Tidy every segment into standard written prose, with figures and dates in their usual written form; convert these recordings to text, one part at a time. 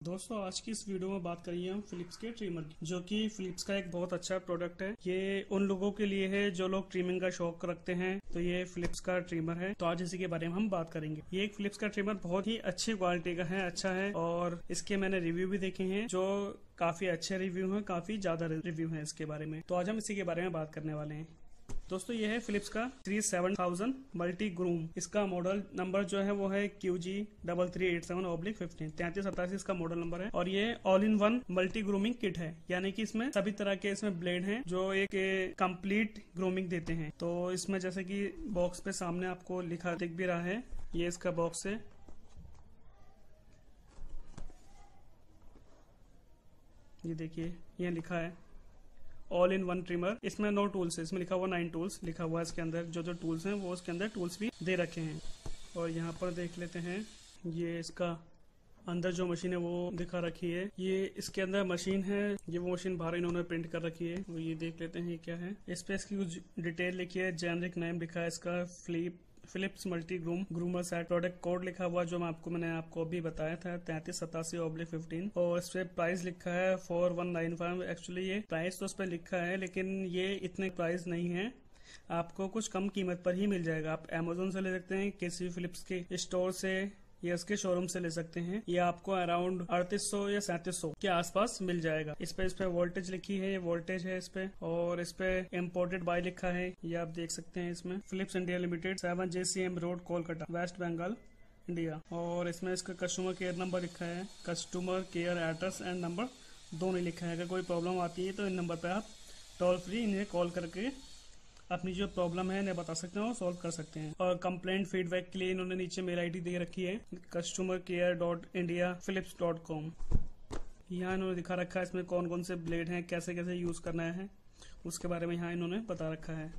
दोस्तों आज की इस वीडियो में बात करेंगे हम फिलिप्स के ट्रिमर की, जो कि फिलिप्स का एक बहुत अच्छा प्रोडक्ट है। ये उन लोगों के लिए है जो लोग ट्रिमिंग का शौक रखते हैं, तो ये फिलिप्स का ट्रिमर है। तो आज इसी के बारे में हम बात करेंगे। ये एक फिलिप्स का ट्रिमर बहुत ही अच्छी क्वालिटी का है, अच्छा है, और इसके मैंने रिव्यू भी देखे हैं जो काफी अच्छे रिव्यू हैं, काफी ज्यादा रिव्यू हैं इसके बारे में। तो आज हम इसी के बारे में बात करने वाले हैं। दोस्तों ये है फिलिप्स का 307000 मल्टी ग्रूम। इसका मॉडल नंबर जो है वो है QG3387/15 3387 इसका मॉडल नंबर है। और ये all in one multi grooming kit है, यानी कि इसमें सभी तरह के इसमें ब्लेड हैं जो एक कंप्लीट ग्रूमिंग देते हैं। तो इसमें जैसे कि बॉक्स पे सामने आपको लिखा दिख भी रहा है, ये इसका बॉक्स है। ये देखिए ये लिखा है ऑल इन वन ट्रिमर। इसमें 9 टूल्स है, इसमें लिखा हुआ 9 टूल्स लिखा हुआ है। इसके अंदर जो टूल्स हैं वो उसके अंदर टूल्स भी दे रखे हैं। और यहाँ पर देख लेते हैं, ये इसका अंदर जो मशीन है वो दिखा रखी है। ये इसके अंदर मशीन है, ये वो मशीन बाहर इन्होंने प्रिंट कर रखी है। वो ये देख लेते हैं ये क्या है। इस पे इसकी कुछ डिटेल लिखी है, जेनरिक नेम लिखा है इसका Philips multi groomer set. Product code लिखा हुआ जो मैंने आपको अभी बताया था 3387/15। और इस पे प्राइस लिखा है 4195। एक्चुअली ये प्राइस तो उस पर लिखा है, लेकिन ये इतने प्राइस नहीं है, आपको कुछ कम कीमत पर ही मिल जाएगा। आप अमेजोन से ले सकते हैं, किसी फिलिप्स के स्टोर से या इसके शोरूम से ले सकते हैं। ये आपको अराउंड 3800 या 3700 के आसपास मिल जाएगा। इस पे वोल्टेज लिखी है, ये वोल्टेज है इस पे। और इस पे इम्पोर्टेड बाय लिखा है, ये आप देख सकते हैं। इसमें Philips India limited 7JCM road Kolkata West Bengal India. और इसमें इसका कस्टमर केयर नंबर लिखा है, customer care address and number दोनों लिखा है। अगर कोई प्रॉब्लम आती है तो इन नंबर पे आप टोल फ्री इन्हें कॉल करके अपनी जो प्रॉब्लम है इन्हें बता सकते हैं और सॉल्व कर सकते हैं। और कंप्लेंट फीडबैक के लिए इन्होंने नीचे मेल आईडी दे रखी है, customercare.indiaphilips.com। यहाँ इन्होंने दिखा रखा है इसमें कौन कौन से ब्लेड हैं, कैसे कैसे यूज करना है, उसके बारे में यहाँ इन्होंने बता रखा है।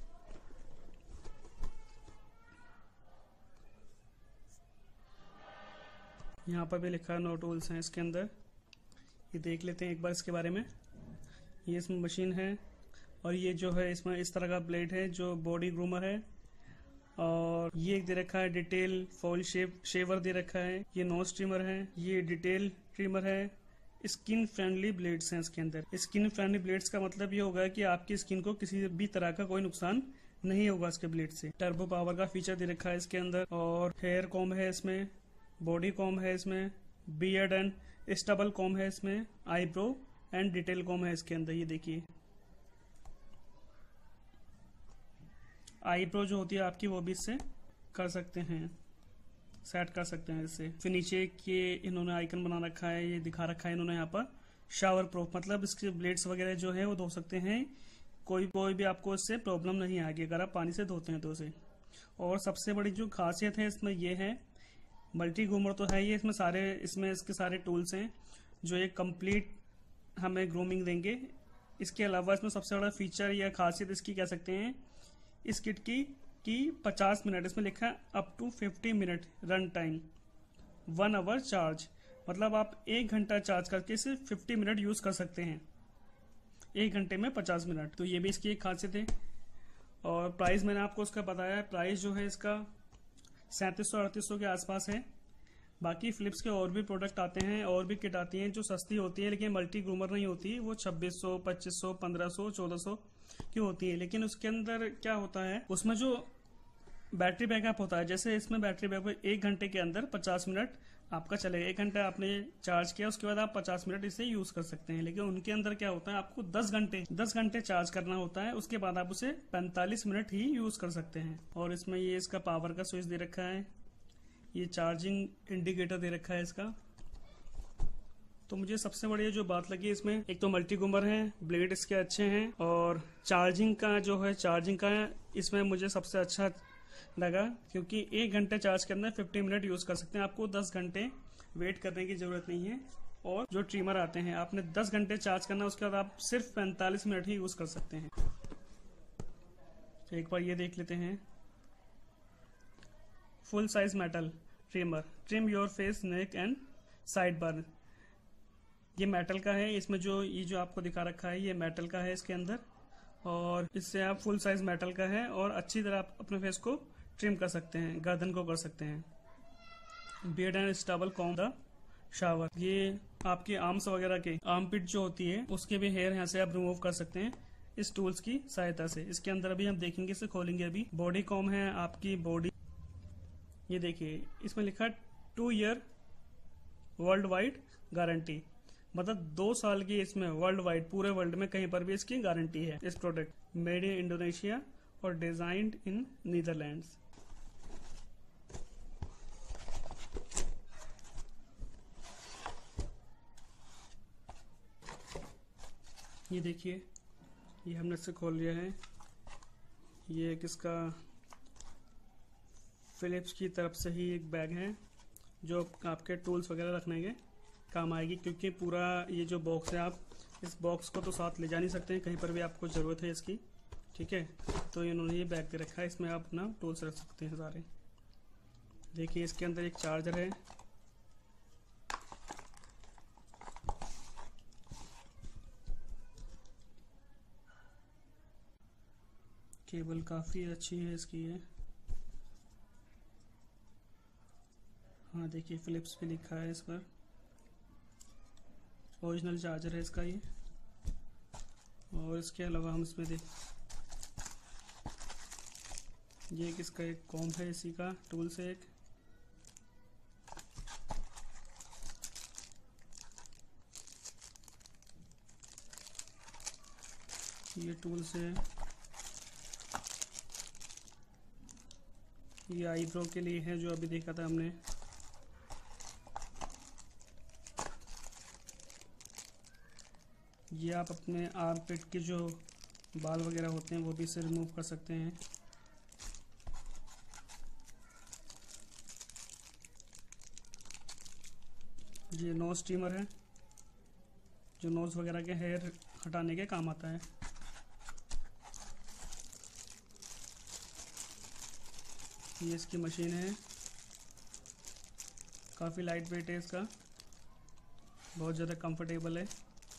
यहाँ पर भी लिखा है नो टूल्स हैं इसके अंदर। ये देख लेते हैं एक बार इसके बारे में। ये इसमें मशीन है, और ये जो है इसमें इस तरह का ब्लेड है जो बॉडी ग्रूमर है। और ये दे रखा है डिटेल फॉल शेवर दे रखा है। ये नोज ट्रिमर है, ये डिटेल ट्रिमर है। स्किन फ्रेंडली ब्लेड्स हैं इसके अंदर। स्किन फ्रेंडली ब्लेड्स का मतलब ये होगा कि आपकी स्किन को किसी भी तरह का कोई नुकसान नहीं होगा इसके ब्लेड से। टर्बो पावर का फीचर दे रखा है इसके अंदर। और हेयर कॉम है इसमें, बॉडी कॉम है इसमें, बियर्ड एंड स्टबल कॉम है इसमें, आईब्रो एंड डिटेल कॉम है इसके अंदर। ये देखिए आईब्रो जो होती है आपकी वो भी इससे कर सकते हैं, सेट कर सकते हैं इससे। फिर नीचे के इन्होंने आइकन बना रखा है, ये दिखा रखा है इन्होंने यहाँ पर शावर प्रूफ, मतलब इसके ब्लेड्स वगैरह जो है वो धो सकते हैं, कोई भी आपको इससे प्रॉब्लम नहीं आएगी अगर आप पानी से धोते हैं तो उसे। और सबसे बड़ी जो खासियत है इसमें ये है, मल्टी ग्रूमर तो है ये, इसमें इसके सारे टूल्स हैं जो एक कंप्लीट हमें ग्रूमिंग देंगे। इसके अलावा इसमें सबसे बड़ा फीचर या खासियत इसकी कह सकते हैं इस किट की 50 मिनट, इसमें लिखा है up to 50 minute run time, 1 hour charge. मतलब आप 1 घंटा चार्ज करके इसे 50 मिनट यूज कर सकते हैं, 1 घंटे में 50 मिनट। तो ये भी इसकी एक खासियत है। और प्राइस मैंने आपको उसका बताया है, प्राइस जो है इसका 3700-3800 के आसपास है। बाकी फिलिप्स के और भी प्रोडक्ट आते हैं, और भी किट आती हैं जो सस्ती होती है, लेकिन मल्टी ग्रूमर नहीं होती, वो 2600, 2500, 1500, 1400 की होती है। लेकिन उसके अंदर क्या होता है, उसमें जो बैटरी बैकअप होता है, जैसे इसमें बैटरी बैकअप 1 घंटे के अंदर 50 मिनट आपका चलेगा। 1 घंटा आपने चार्ज किया, उसके बाद आप 50 मिनट इसे यूज कर सकते हैं। लेकिन उनके अंदर क्या होता है, आपको 10 घंटे चार्ज करना होता है, उसके बाद आप उसे 45 मिनट ही यूज कर सकते हैं। और इसमें ये इसका पावर का स्विच दे रखा है, ये चार्जिंग इंडिकेटर दे रखा है इसका। तो मुझे सबसे बढ़िया जो बात लगी इसमें, एक तो मल्टी ग्रूमर है, ब्लेड इसके अच्छे हैं, और चार्जिंग का इसमें मुझे सबसे अच्छा लगा, क्योंकि 1 घंटे चार्ज करना है, 50 मिनट यूज कर सकते हैं, आपको 10 घंटे वेट करने की जरूरत नहीं है। और जो ट्रिमर आते हैं आपने 10 घंटे चार्ज करना, उसके बाद आप सिर्फ 45 मिनट ही यूज कर सकते हैं। एक बार ये देख लेते हैं, full size metal trimmer, trim your face, neck and side bar. ये मेटल का है, इसमें ये जो आपको दिखा रखा है ये मेटल का है इसके अंदर। और इससे आप फुल साइज मेटल का है, और अच्छी तरह आप अपने फेस को ट्रिम कर सकते हैं, गर्दन को कर सकते हैं। Beard and stubble comb the shaver. ये आपके आर्म्स वगैरह के आर्म पिट जो होती है उसके भी हेयर यहाँ से आप रिमूव कर सकते हैं इस टूल्स की सहायता से। इसके अंदर अभी हम देखेंगे, इसे खोलेंगे। अभी बॉडी कॉम है आपकी बॉडी, ये देखिए इसमें लिखा है 2 ईयर वर्ल्ड वाइड गारंटी, मतलब 2 साल की इसमें वर्ल्ड वाइड पूरे वर्ल्ड में कहीं पर भी इसकी गारंटी है। इस प्रोडक्ट मेड इन इंडोनेशिया और डिजाइन्ड इन नीदरलैंड्स। ये देखिए, ये हमने इससे खोल लिया है। ये एक इसका फिलिप्स की तरफ से ही एक बैग है जो आपके टूल्स वगैरह रखने के काम आएगी, क्योंकि पूरा ये जो बॉक्स है आप इस बॉक्स को तो साथ ले जा नहीं सकते हैं, कहीं पर भी आपको ज़रूरत है इसकी, ठीक है। तो इन्होंने ये बैग दे रखा है, इसमें आप अपना टूल्स रख सकते हैं सारे। देखिए इसके अंदर एक चार्जर है, केबल काफ़ी अच्छी है इसकी ये। हाँ देखिए फिलिप्स भी लिखा है इस पर, ओरिजिनल चार्जर है इसका ये। और इसके अलावा हम इसमें देख, ये किसका एक कॉम्ब है इसी का टूल से एक। ये टूल से ये आईब्रो के लिए है जो अभी देखा था हमने। ये आप अपने आर्म पिट के जो बाल वगैरह होते हैं वो भी इससे रिमूव कर सकते हैं। ये नोज स्टीमर है जो नोज वगैरह के हेयर हटाने के काम आता है। ये इसकी मशीन है, काफ़ी लाइट वेट है इसका, बहुत ज़्यादा कंफर्टेबल है।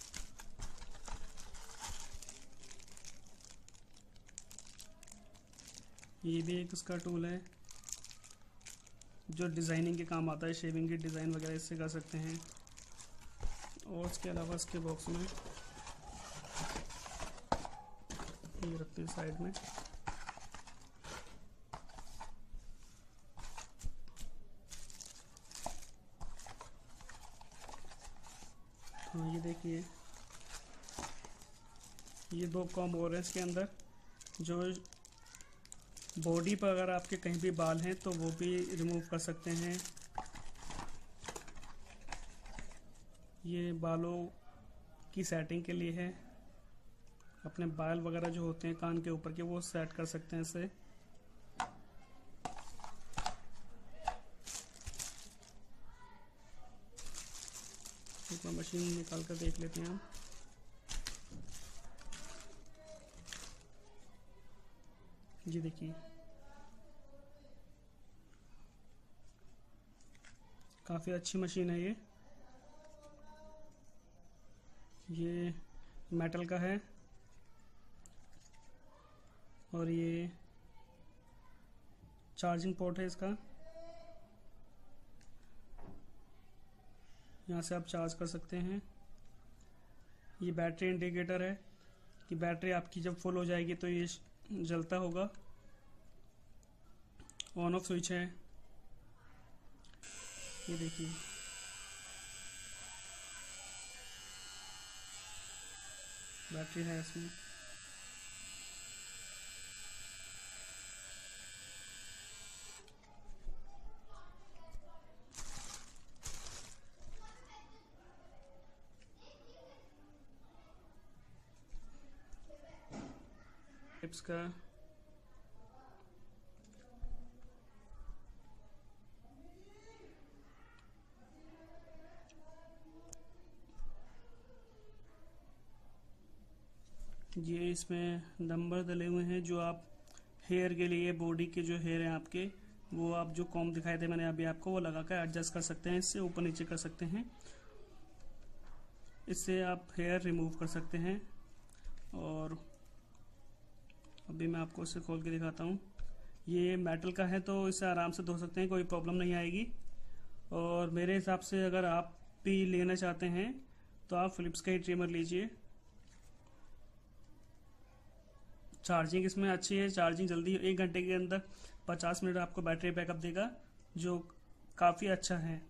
ये भी एक उसका टूल है जो डिज़ाइनिंग के काम आता है, शेविंग की डिज़ाइन वगैरह इससे कर सकते हैं। और इसके अलावा इसके बॉक्स में ये रखते हैं साइड में। हाँ ये देखिए, ये 2 कॉम्ब और हैं इसके अंदर, जो बॉडी पर अगर आपके कहीं भी बाल हैं तो वो भी रिमूव कर सकते हैं। ये बालों की सेटिंग के लिए है, अपने बाल वगैरह जो होते हैं कान के ऊपर के वो सेट कर सकते हैं इससे। एक बार मशीन निकाल कर देख लेते हैं हम। जी देखिए काफ़ी अच्छी मशीन है ये मेटल का है और ये चार्जिंग पोर्ट है इसका, यहाँ से आप चार्ज कर सकते हैं। ये बैटरी इंडिकेटर है कि बैटरी आपकी जब फुल हो जाएगी तो ये जलता होगा। ऑन ऑफ स्विच है, ये देखिए। बैटरी है इसमें। टिप्स का ये इसमें नंबर डले हुए हैं जो आप हेयर के लिए, बॉडी के जो हेयर हैं आपके, वो आप जो कॉम्ब दिखाए थे मैंने अभी आपको, वो लगा कर एडजस्ट कर सकते हैं। इससे ऊपर नीचे कर सकते हैं, इससे आप हेयर रिमूव कर सकते हैं। और अभी मैं आपको इसे खोल के दिखाता हूँ। ये मेटल का है तो इसे आराम से धो सकते हैं, कोई प्रॉब्लम नहीं आएगी। और मेरे हिसाब से अगर आप भी लेना चाहते हैं तो आप फिलिप्स का ही ट्रिमर लीजिए। चार्जिंग इसमें अच्छी है, चार्जिंग जल्दी, 1 घंटे के अंदर 50 मिनट आपको बैटरी बैकअप देगा, जो काफ़ी अच्छा है।